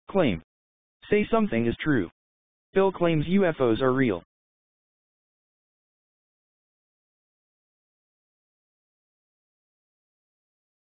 Claim. Say something is true. Phil claims UFOs are real.